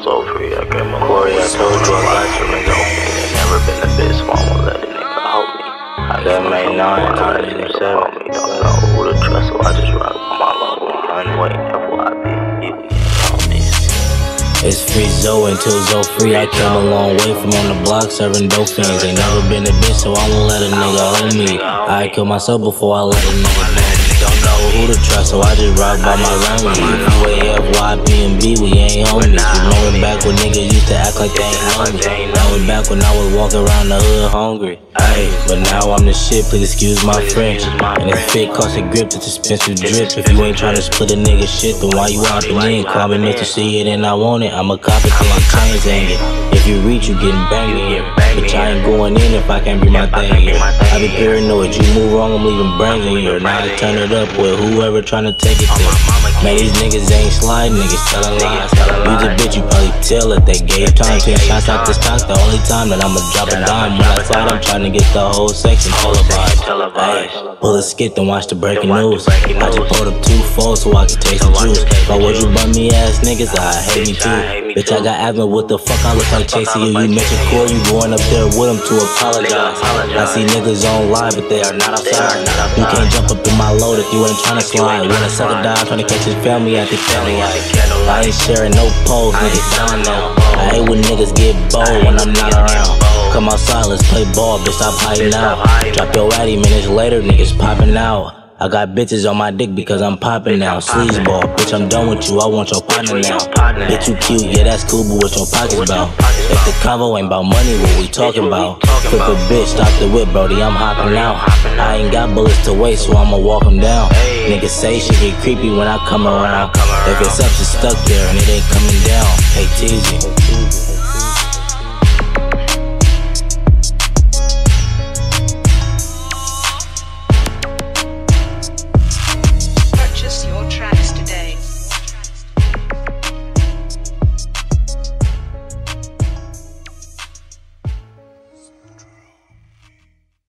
so free, I came a Corey, I told you I got you, nigga. Ain't never been a bitch, so I'ma let a nigga help me. I got made 9, I let a 7. Don't know who to trust, so I just rock with my love 100. Wait, FYP, It's free Zoe until Zoe free. I came a long way from on the block serving dope fiends. Ain't never been a bitch, so I won't let a nigga own me. I kill myself before I let a nigga know me. Don't know who to trust, so I just rock by my language. UAF, YP, and B, we ain't homies. Remember back when niggas used to act like they ain't know me. Remember back when I was walking around the hood hungry. Ayy, but now I'm the shit, please excuse my French. And this fit cost a grip, it's expensive drip. If you ain't tryna split a nigga shit, then why you hopping in? Call me Mr. See it and I want it, I'ma cop it till I'm chains hanging. If you reach, you getting banged here. Bitch, I ain't going in if I can't be my thing here. I be paranoid, you move wrong, I'm leaving brains in here. Now I turn it up with whoever tryna take it there. Man, these niggas ain't sliding, niggas telling lies. Use a bitch, you probably tell it, they gave time. 10 shots out the stock, the only time that I'ma drop a dime. When I slide, I'm tryna get the whole section televised. Ay, pull a skit and watch the breaking news. I just pulled up 2 foes so I can taste the juice. But would you bum me ass niggas? I hate me too. Bitch, I got asthma, what the fuck I look like chasing you? You mentioned core, you going up there with them to apologize. I see niggas on live, but they are not outside. You can't jump up in my load if you ain't tryna slide. When a sucker die, I'm tryna catch his family at the candlelight. I ain't sharing no poles, niggas down now. I hate when niggas get bold when I'm not around. Come outside, let's play ball, bitch, stop hiding out. Drop your addy, minutes later, niggas popping out. I got bitches on my dick because I'm popping now. Sleazeball, bitch, I'm done with you, I want your partner now. Bitch, you cute, yeah, that's cool, but what your pockets about? If the convo ain't about money, what we talking about? Flip a bitch, stop the whip, brody, I'm hopping out. I ain't got bullets to waste, so I'ma walk them down. Niggas say shit get creepy when I come around. If it's up, it's stuck there and it ain't coming down. Hey, teasing.